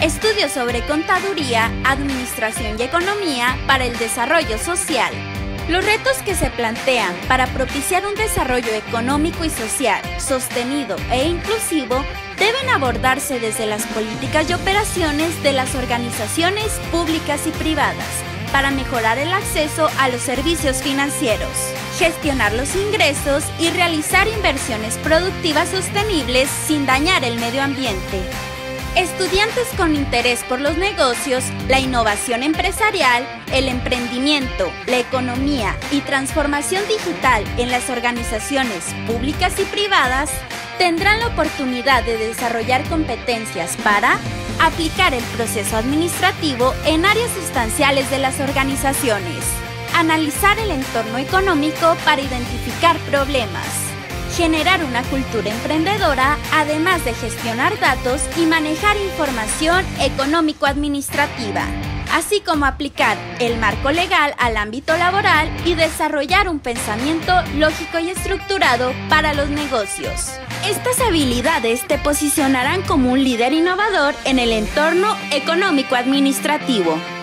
Estudios sobre contaduría, administración y economía para el desarrollo social. Los retos que se plantean para propiciar un desarrollo económico y social sostenido e inclusivo deben abordarse desde las políticas y operaciones de las organizaciones públicas y privadas para mejorar el acceso a los servicios financieros, gestionar los ingresos y realizar inversiones productivas sostenibles sin dañar el medio ambiente. Estudiantes con interés por los negocios, la innovación empresarial, el emprendimiento, la economía y transformación digital en las organizaciones públicas y privadas tendrán la oportunidad de desarrollar competencias para aplicar el proceso administrativo en áreas sustanciales de las organizaciones, analizar el entorno económico para identificar problemas, generar una cultura emprendedora, además de gestionar datos y manejar información económico-administrativa, así como aplicar el marco legal al ámbito laboral y desarrollar un pensamiento lógico y estructurado para los negocios. Estas habilidades te posicionarán como un líder innovador en el entorno económico-administrativo.